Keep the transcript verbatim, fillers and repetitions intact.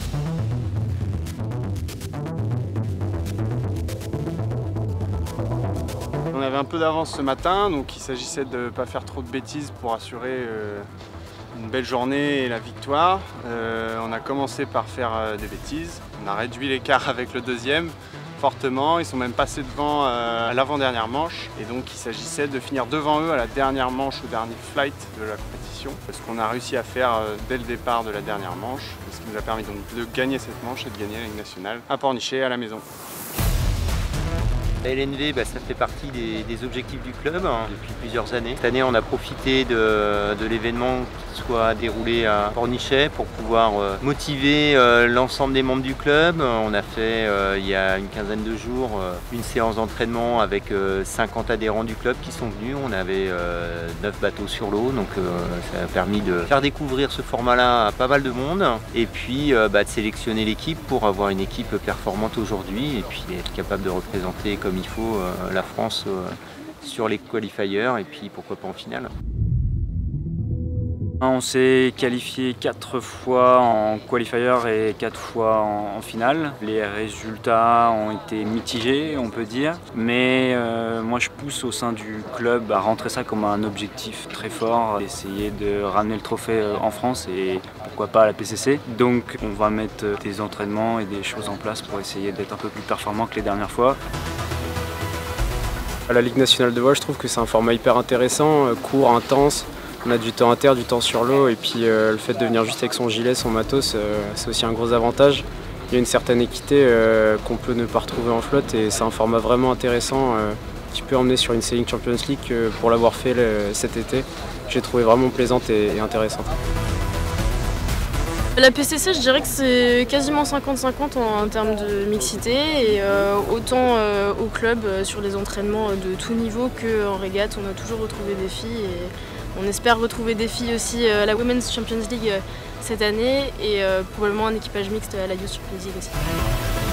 On avait un peu d'avance ce matin, donc il s'agissait de ne pas faire trop de bêtises pour assurer euh, une belle journée et la victoire. Euh, on a commencé par faire euh, des bêtises, on a réduit l'écart avec le deuxième fortement, ils sont même passés devant euh, à l'avant-dernière manche et donc il s'agissait de finir devant eux à la dernière manche, au dernier flight de la compétition. Ce qu'on a réussi à faire euh, dès le départ de la dernière manche, ce qui nous a permis donc de gagner cette manche et de gagner la Ligue nationale à Pornichet à la maison. La L N V, bah, ça fait partie des, des objectifs du club hein, depuis plusieurs années. Cette année, on a profité de, de l'événement qui soit déroulé à Pornichet pour pouvoir euh, motiver euh, l'ensemble des membres du club. On a fait, euh, il y a une quinzaine de jours, euh, une séance d'entraînement avec euh, cinquante adhérents du club qui sont venus. On avait euh, neuf bateaux sur l'eau, donc euh, ça a permis de faire découvrir ce format-là à pas mal de monde. Et puis euh, bah, de sélectionner l'équipe pour avoir une équipe performante aujourd'hui et puis être capable de représenter comme il faut euh, la France euh, sur les qualifiers et puis pourquoi pas en finale. On s'est qualifié quatre fois en qualifier et quatre fois en, en finale. Les résultats ont été mitigés, on peut dire, mais euh, moi je pousse au sein du club à rentrer ça comme un objectif très fort, essayer de ramener le trophée en France et pourquoi pas à la P C C. Donc on va mettre des entraînements et des choses en place pour essayer d'être un peu plus performant que les dernières fois. À la Ligue nationale de voile, je trouve que c'est un format hyper intéressant, court, intense. On a du temps à terre, du temps sur l'eau et puis euh, le fait de venir juste avec son gilet, son matos, euh, c'est aussi un gros avantage. Il y a une certaine équité euh, qu'on peut ne pas retrouver en flotte et c'est un format vraiment intéressant euh, qui peut emmener sur une Sailing Champions League euh, pour l'avoir fait le, cet été. J'ai trouvé vraiment plaisante et, et intéressante. La P C C, je dirais que c'est quasiment cinquante cinquante en, en termes de mixité et euh, autant euh, au club euh, sur les entraînements de tout niveau qu'en régate, on a toujours retrouvé des filles et on espère retrouver des filles aussi à la Women's Champions League cette année et euh, probablement un équipage mixte à la Youth Champions League aussi.